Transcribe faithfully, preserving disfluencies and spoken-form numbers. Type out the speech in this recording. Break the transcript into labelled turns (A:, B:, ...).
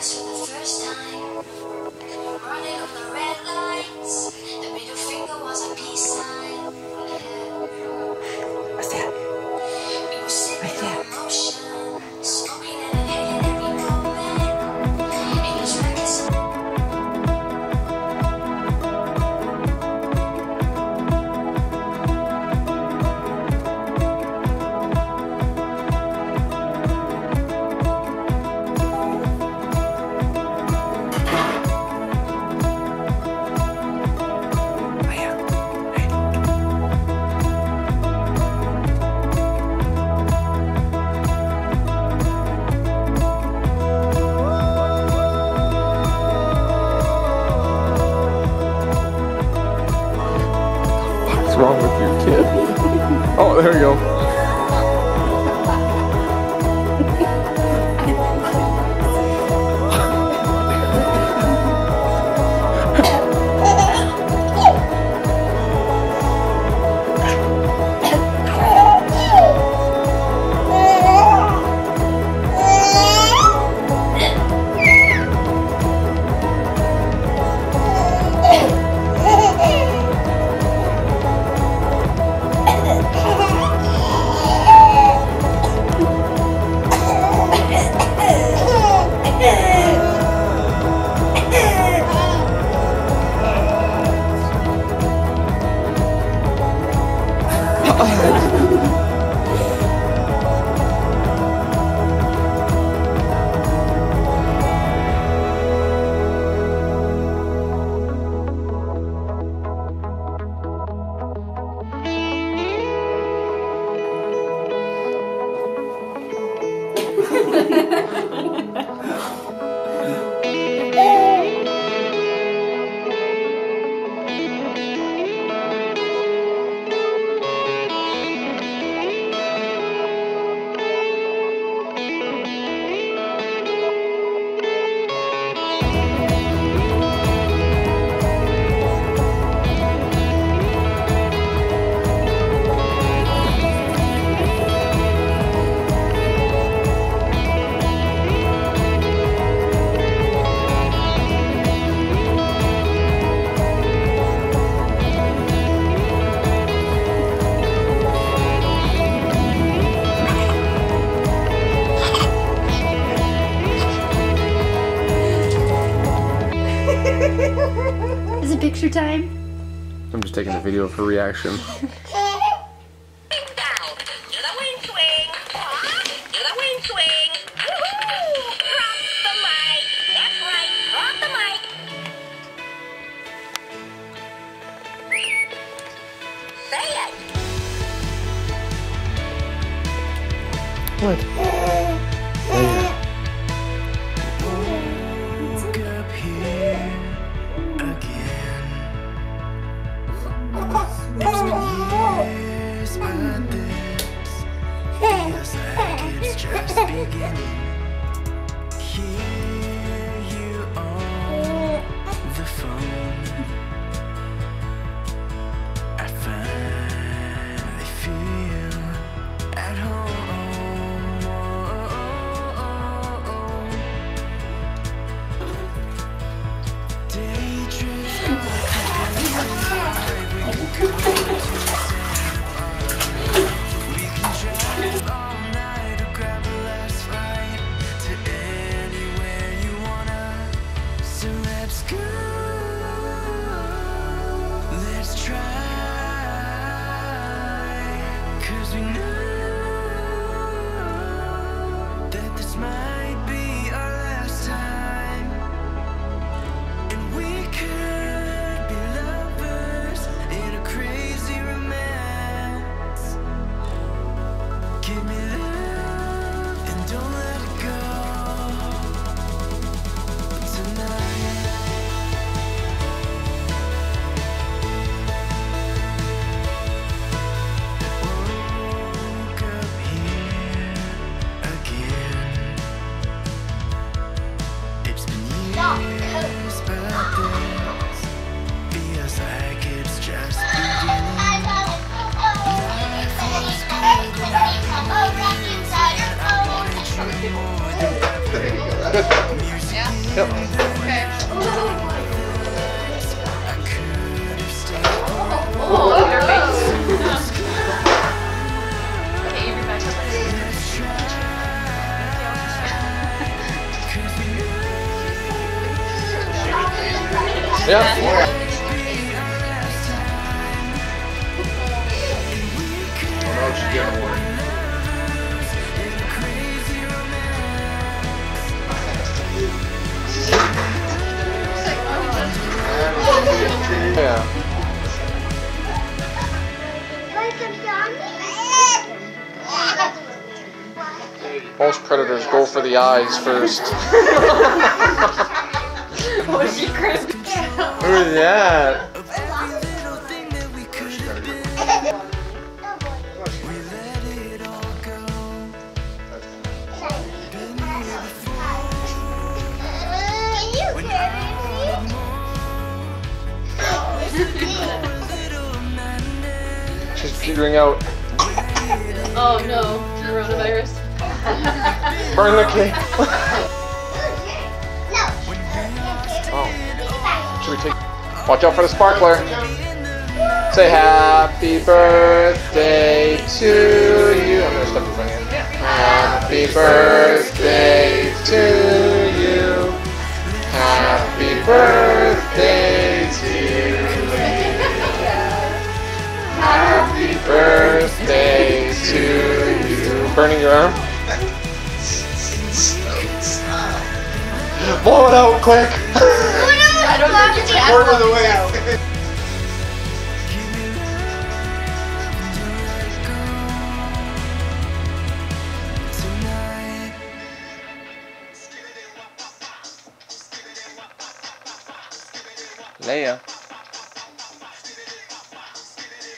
A: us for the first time. Running on the red lights. The middle finger was a peace sign.
B: What's that?
A: We were sitting in motion, smoking and inhaling every moment. It was reckless.
C: What's wrong with you, kid? Oh, there you go.
D: Is it picture time?
C: I'm just taking a video of her reaction. What? Oh, yeah.
E: It's just beginning. Here you on the phone. I finally feel at home. Day trips we can drive all night or grab a last flight to anywhere you wanna. So let's go. Let's try. 'Cause we know that this might be our last time. And we could be lovers in a crazy romance. Give me love and don't let it go tonight. Woke up here again. It's been years, but this feels like it's just beginning. Life was good and I wanted you more than ever. Music
C: Yep.
B: Okay.
D: Oh, your face. Okay, you back up.
C: Yeah. Oh no, she's getting one. Yeah. Most predators go for the eyes first.
D: Was she crazy?
C: Who is that? She's petering out.
D: Oh no, coronavirus.
C: Burn the cake. Oh. Should we take... Watch out for the sparkler. Say happy birthday to you. I'm gonna step in front of you. Happy birthday to you. Happy birthday to you. Happy birthday to you. Burning your arm? Blow it out quick!
D: I don't think you can.
C: Quarter of the way. Leia.